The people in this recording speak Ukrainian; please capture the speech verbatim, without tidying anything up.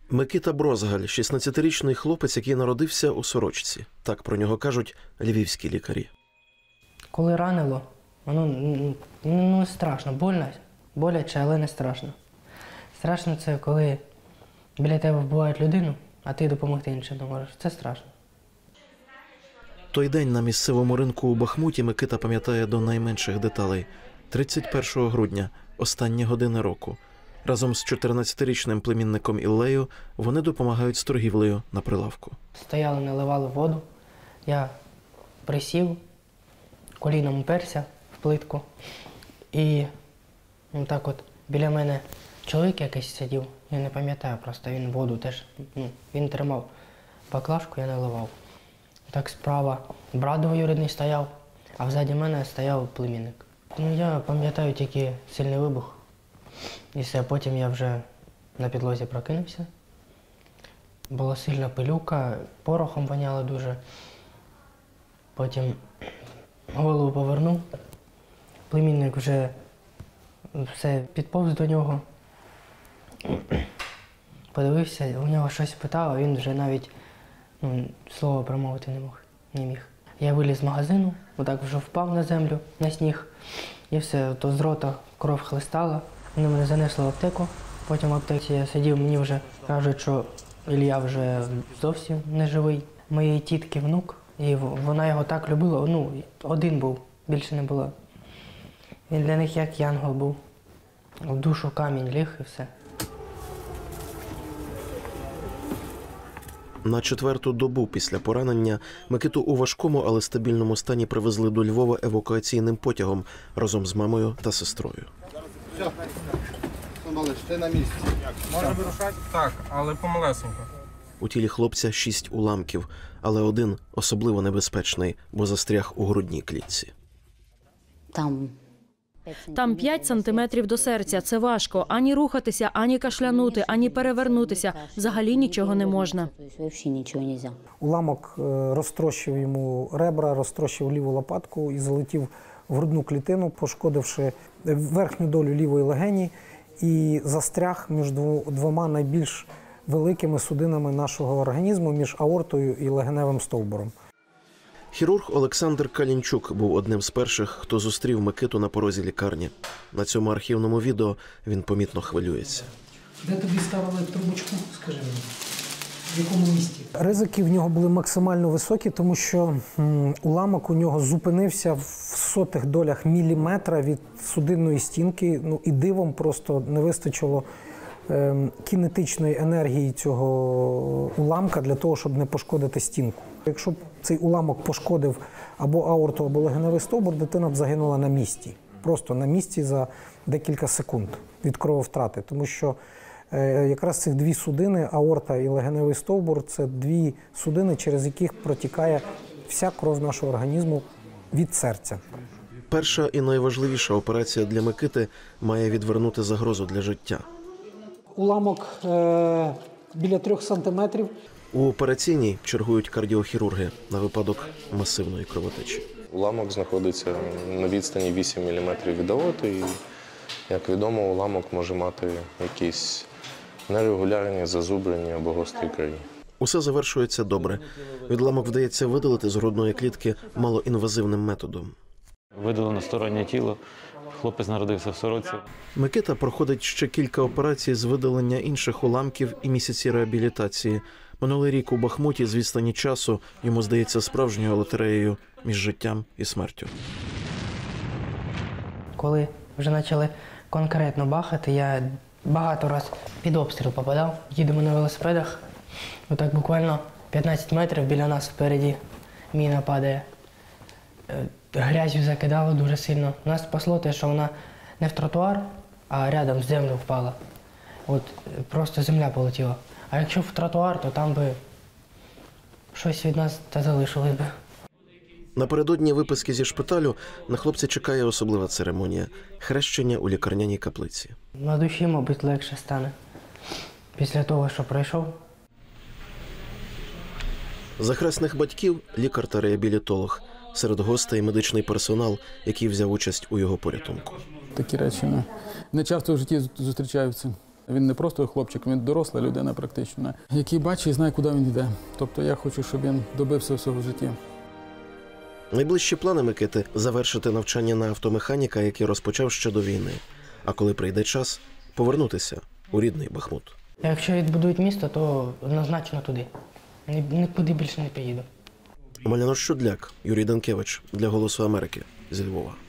Микита Брозгаль – шістнадцятирічний хлопець, який народився у Сорочці. Так про нього кажуть львівські лікарі. Коли ранило, воно ну, не страшно, больно, боляче, але не страшно. Страшно це, коли біля тебе вбивають людину, а ти допомогти іншим не можеш. Це страшно. Той день на місцевому ринку у Бахмуті Микита пам'ятає до найменших деталей. тридцять першого грудня, останні години року. Разом з чотирнадцятирічним племінником Іллею вони допомагають з торгівлею на прилавку. Стояли, наливали воду, я присів, коліном уперся в плитку. І так от біля мене чоловік якийсь сидів, я не пам'ятаю просто, він воду теж, ну, він тримав баклажку, я наливав. Так справа брат двоюрідний стояв, а взаді мене стояв племінник. Ну, я пам'ятаю тільки сильний вибух. І все, потім я вже на підлозі прокинувся. Була сильна пилюка, порохом воняло дуже. Потім голову повернув. Племінник вже все підповз до нього. Подивився, у нього щось питав, а він вже навіть ну, слова промовити не мог, не міг. Я виліз з магазину, отак вже впав на землю, на сніг. І все, то з рота кров хлистала. Вони мене занесли в аптеку, потім в аптеці я сидів, мені вже кажуть, що Ілля вже зовсім не живий. Моєї тітки внук, і вона його так любила, ну, один був, більше не було. Він для них як янгол був. В душу камінь ліг і все. На четверту добу після поранення Микиту у важкому, але стабільному стані привезли до Львова евакуаційним потягом разом з мамою та сестрою. Все, малиш, ти на місці. Можна вирушати? Так, але помалесенько. У тілі хлопця шість уламків, але один особливо небезпечний, бо застряг у грудній клітці. Там Там п'ять сантиметрів до серця. Це важко. Ані рухатися, ані кашлянути, ані перевернутися. Взагалі нічого не можна. взагалі нічого не можна. Уламок розтрощив йому ребра, розтрощив ліву лопатку і залетів в грудну клітину, пошкодивши верхню долю лівої легені і застряг між двома найбільш великими судинами нашого організму, між аортою і легеневим стовбуром. Хірург Олександр Калінчук був одним з перших, хто зустрів Микиту на порозі лікарні. На цьому архівному відео він помітно хвилюється. Де тобі ставили трубочку, скажи мені? В якому місті? Ризики в нього були максимально високі, тому що м, уламок у нього зупинився в сотих долях міліметра від судинної стінки. Ну і дивом просто не вистачило е, кінетичної енергії цього уламка для того, щоб не пошкодити стінку. Якщо б цей уламок пошкодив або аорту, або легеневий стовбур, дитина б загинула на місці. Просто на місці за декілька секунд від крововтрати. Тому що е, якраз цих дві судини, аорта і легеневий стовбур, це дві судини, через яких протікає вся кров нашого організму від серця. Перша і найважливіша операція для Микити має відвернути загрозу для життя. Уламок е, біля трьох сантиметрів. У операційній чергують кардіохірурги на випадок масивної кровотечі. Уламок знаходиться на відстані вісім міліметрів від аорти і, як відомо, уламок може мати якісь нерегулярні зазубрення або гострі краї. Усе завершується добре. Відламок вдається видалити з грудної клітки малоінвазивним методом. Видалено стороннє тіло. Хлопець народився в Сороці. Микита проходить ще кілька операцій з видалення інших уламків і місяці реабілітації. Минулий рік у Бахмуті з відстані часу йому здається справжньою лотереєю між життям і смертю. Коли вже почали конкретно бахати, я багато разів під обстріл попадав. Їдемо на велосипедах, отак буквально п'ятнадцять метрів біля нас впереді міна падає. Грязю закидало дуже сильно. Нас спасло те, що вона не в тротуар, а рядом з землю впала. От просто земля полетіла. А якщо в тротуар, то там би щось від нас та залишилось би. Напередодні виписки зі шпиталю на хлопця чекає особлива церемонія – хрещення у лікарняній каплиці. На душі, мабуть, легше стане після того, що пройшов. За хресних батьків – лікар та реабілітолог. Серед гостей – медичний персонал, який взяв участь у його порятунку. Такі речі не, не часто в житті зустрічаються. Він не просто хлопчик, він доросла людина практично, який бачить і знає, куди він йде. Тобто я хочу, щоб він добився всього в житті. Найближчі плани Микити – завершити навчання на автомеханіка, який розпочав ще до війни. А коли прийде час – повернутися у рідний Бахмут. Якщо відбудують місто, то однозначно туди. Ні- Нікуди більше не поїду. Маляно Щудляк, Юрій Данкевич для «Голосу Америки» зі Львова.